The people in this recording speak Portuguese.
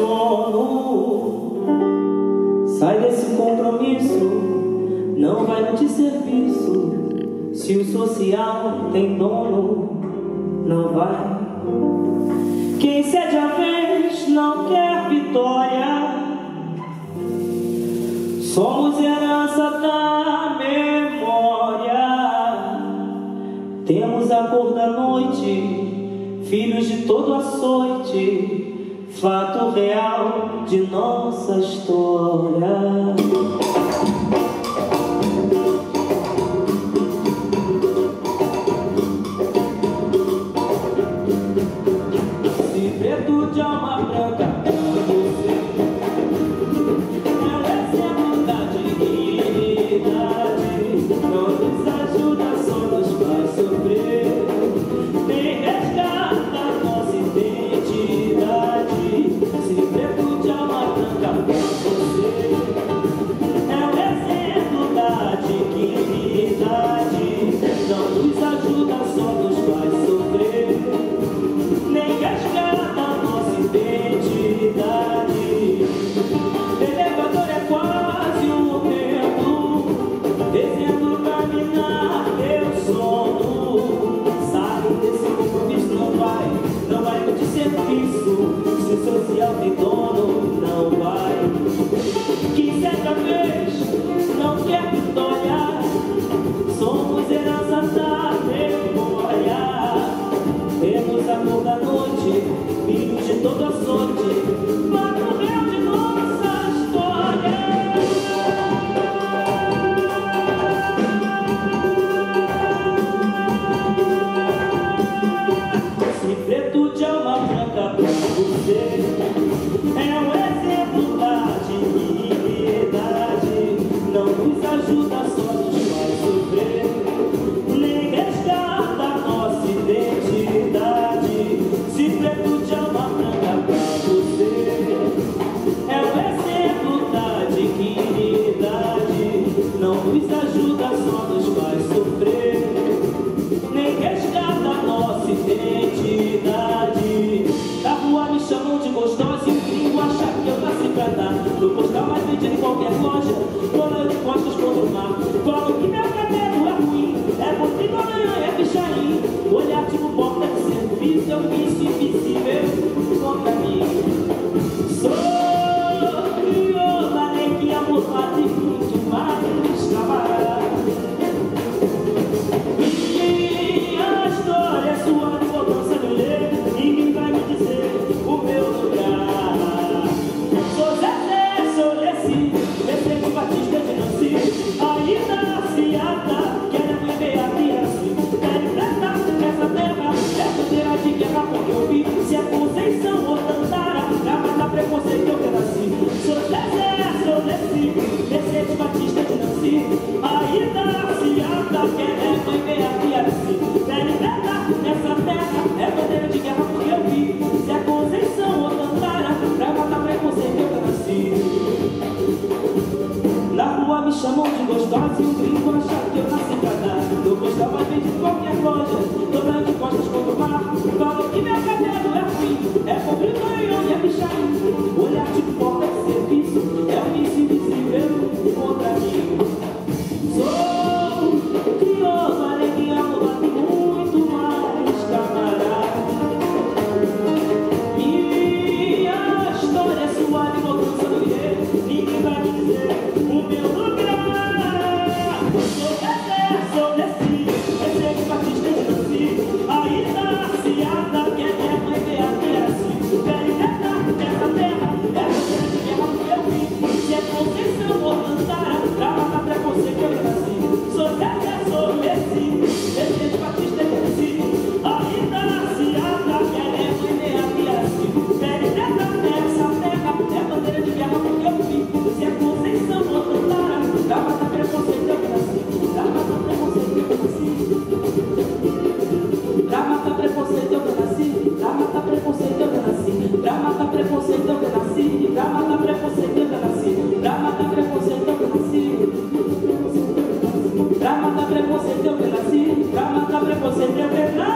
sono. Sai desse compromisso, não vai no de serviço. Se o social tem dono, não vai. Quem cede a vez não quer vitória. Somos herança da memória. Temos a cor da noite, filhos de todo açoite, fato real de nossa história. Se preto de alma branca é você, é o exemplo da dignidade. Não nos ajuda, só nos faz sofrer. Nem resgata nossa identidade. Se preto de alma branca é você, é o exemplo da dignidade. Não nos ajuda, só nos faz sofrer. Nem resgata nossa identidade. Elevador é quase um templo, descendo caminhar teu sono. Sai desse compromisso, não vai no de serviço. Se o social tem dono, não vai. Que certa vez não quer vitória. Somos herança da memória. Temos a cor da noite, filhos de todo açoite, fato real de nossa história. Se preto de alma branca pra você, é um exemplo da dignidade. Não nos ajuda, só nos faz sofrer. Nem resgata nossa identidade. Se preto de alma branca pra você, é o exemplo da dignidade. Não nos ajuda, só nos faz sofrer. Nem resgata nossa identidade. Da rua me chamam de gostosa e o gringo acha que eu nasci pra dar. No postal mais vendido em qualquer loja, dona de costas contra o mar. Falo que meu cabelo é ruim, é porque Maranhão é pichain. Olhar tipo porta de serviço, eu vício invisível contra mim. Sou crioula, neguinha, amorrada e muito mais camarada. Minha história é sua de mudança de ler. Ninguém vai me dizer o meu lugar. Sou Zezé, sou Leci, Mercedes Batista de Nancy. Ainda se ata, quero viver aqui assim. Quero enfrentar essa terra, é bandeira de guerra porque eu vi. Se é Conceição ou Tantara, pra matar preconceito eu quero assim. Sou Zezé, sou Leci, Mercedes Batista de Nancy. Ainda se ata, quero viver aqui assim. Quero enfrentar essa terra, é bandeira de guerra porque eu vi. Se é Conceição ou Tantara, pra matar preconceito eu quero assim. Na rua me chamam de gostosa e o gringo acha que eu nasci pra dar. Eu gostava de qualquer loja, dona de costas contra o mar. Falo que meu cabelo é ruim, é pobre Maranhão e é pichain. Olhar de porta de serviço, é o vício invisível contra mim. Sou crioula, neguinha, mulata e muito mais camarada. Minha história é sua de mudança do iê. Ninguém vai me dizer o meu lugar. Sou Zezé, sou Leci, Mercedes Batista de Nancy. Ainda se ata, quer mãe ver aqui assim. Quero enfrentar essa terra, é bandeira de guerra porque eu vi. Se é Conceição ou Tantara, pra matar preconceito eu quero assim. Sou Zezé, sou Leci, Mercedes Batista de Nancy. Ainda se ata, quer mãe ver aqui assim. Quero enfrentar essa terra, é bandeira de guerra porque eu vi. Se é Conceição ou Tantara, pra matar preconceito eu quero assim. Pra matar preconceito eu quero assim. Pra matar preconceito eu quero assim. Pra matar preconceito eu quero assim. Pra matar preconceito eu quero assim. Pra matar preconceito eu quero assim. Pra matar preconceito eu quero assim. Pra matar preconceito eu quero assim. Pra matar preconceito eu quero assim.